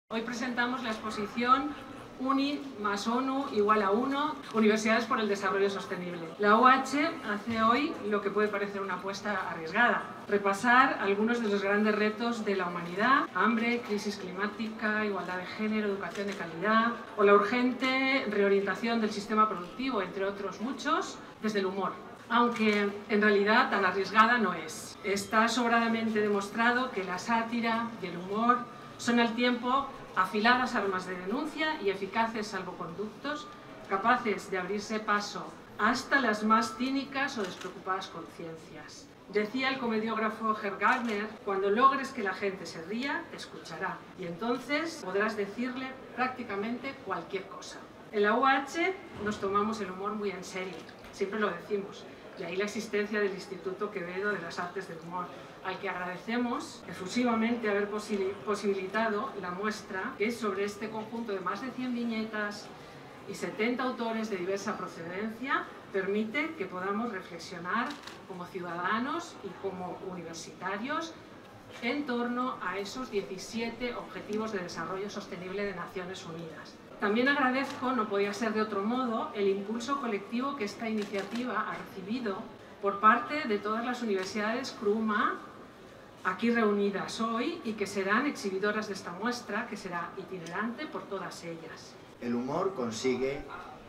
Hoy presentamos la exposición UNI más ONU igual a 1, Universidades por el Desarrollo Sostenible. La UH hace hoy lo que puede parecer una apuesta arriesgada: repasar algunos de los grandes retos de la humanidad: hambre, crisis climática, igualdad de género, educación de calidad o la urgente reorientación del sistema productivo, entre otros muchos, desde el humor. Aunque en realidad tan arriesgada no es. Está sobradamente demostrado que la sátira y el humor son al tiempo afiladas armas de denuncia y eficaces salvoconductos capaces de abrirse paso hasta las más cínicas o despreocupadas conciencias. Decía el comediógrafo Gerd Gardner: cuando logres que la gente se ría, te escuchará y entonces podrás decirle prácticamente cualquier cosa. En la UH nos tomamos el humor muy en serio, siempre lo decimos. De ahí la existencia del Instituto Quevedo de las Artes del Humor, al que agradecemos efusivamente haber posibilitado la muestra, que es sobre este conjunto de más de 100 viñetas y 70 autores de diversa procedencia, permite que podamos reflexionar como ciudadanos y como universitarios en torno a esos 17 Objetivos de Desarrollo Sostenible de Naciones Unidas. También agradezco, no podía ser de otro modo, el impulso colectivo que esta iniciativa ha recibido por parte de todas las universidades CRUMA aquí reunidas hoy y que serán exhibidoras de esta muestra, que será itinerante por todas ellas. El humor consigue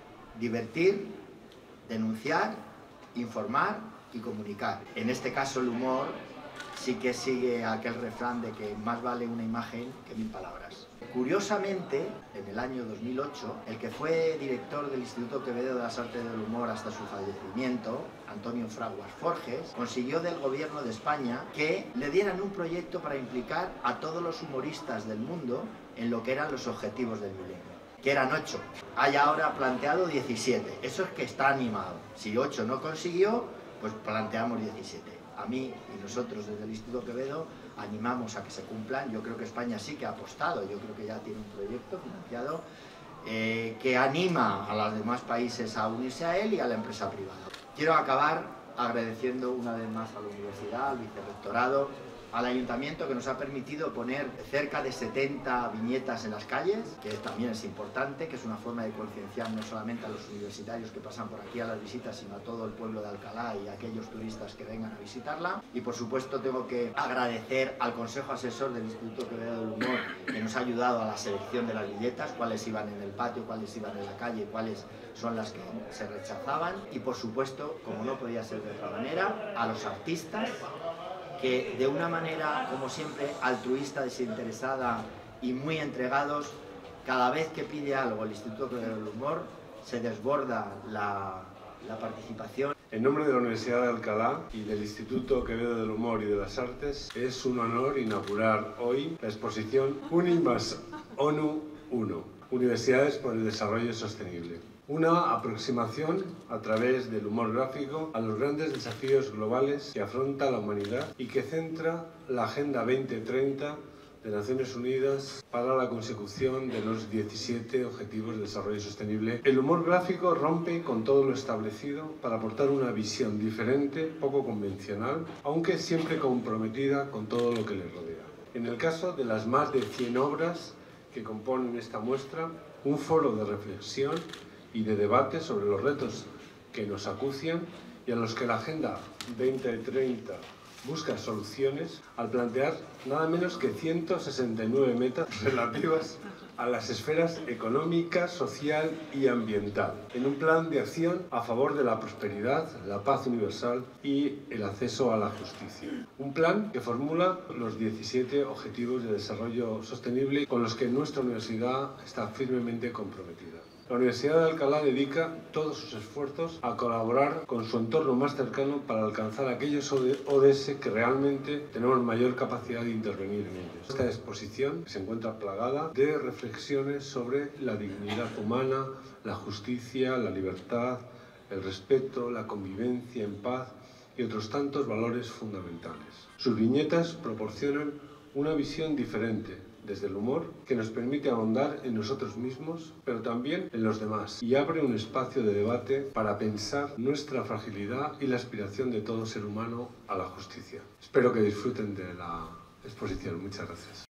divertir, denunciar, informar y comunicar. En este caso el humor sí que sigue aquel refrán de que más vale una imagen que 1000 palabras. Curiosamente, en el año 2008, el que fue director del Instituto Quevedo de las Artes del Humor hasta su fallecimiento, Antonio Fraguas Forges, consiguió del gobierno de España que le dieran un proyecto para implicar a todos los humoristas del mundo en lo que eran los objetivos del milenio, que eran 8. Hay ahora planteado 17. Eso es que está animado. Si 8 no consiguió, pues planteamos 17. A mí y nosotros desde el Instituto Quevedo animamos a que se cumplan. Yo creo que España sí que ha apostado, yo creo que ya tiene un proyecto financiado que anima a los demás países a unirse a él y a la empresa privada. Quiero acabar agradeciendo una vez más a la universidad, al vicerrectorado, al ayuntamiento, que nos ha permitido poner cerca de 70 viñetas en las calles, que también es importante, que es una forma de concienciar no solamente a los universitarios que pasan por aquí a las visitas, sino a todo el pueblo de Alcalá y a aquellos turistas que vengan a visitarla. Y por supuesto tengo que agradecer al Consejo Asesor del Instituto Quevedo del Humor, que nos ha ayudado a la selección de las viñetas, cuáles iban en el patio, cuáles iban en la calle, cuáles son las que se rechazaban. Y por supuesto, como no podía ser de otra manera, a los artistas, que de una manera, como siempre, altruista, desinteresada y muy entregados, cada vez que pide algo el Instituto Quevedo del Humor, se desborda la participación. En nombre de la Universidad de Alcalá y del Instituto Quevedo del Humor y de las Artes, es un honor inaugurar hoy la exposición UNI más ONU 1, Universidades por el Desarrollo Sostenible. Una aproximación a través del humor gráfico a los grandes desafíos globales que afronta la humanidad y que centra la Agenda 2030 de Naciones Unidas para la consecución de los 17 Objetivos de Desarrollo Sostenible. El humor gráfico rompe con todo lo establecido para aportar una visión diferente, poco convencional, aunque siempre comprometida con todo lo que le rodea. En el caso de las más de 100 obras que componen esta muestra, un foro de reflexión y de debate sobre los retos que nos acucian y a los que la Agenda 2030 busca soluciones al plantear nada menos que 169 metas relativas a las esferas económica, social y ambiental, en un plan de acción a favor de la prosperidad, la paz universal y el acceso a la justicia. Un plan que formula los 17 Objetivos de Desarrollo Sostenible con los que nuestra universidad está firmemente comprometida. La Universidad de Alcalá dedica todos sus esfuerzos a colaborar con su entorno más cercano para alcanzar aquellos ODS que realmente tenemos mayor capacidad de intervenir en ellos. Esta exposición se encuentra plagada de reflexiones sobre la dignidad humana, la justicia, la libertad, el respeto, la convivencia en paz y otros tantos valores fundamentales. Sus viñetas proporcionan una visión diferente desde el humor, que nos permite ahondar en nosotros mismos, pero también en los demás, y abre un espacio de debate para pensar nuestra fragilidad y la aspiración de todo ser humano a la justicia. Espero que disfruten de la exposición. Muchas gracias.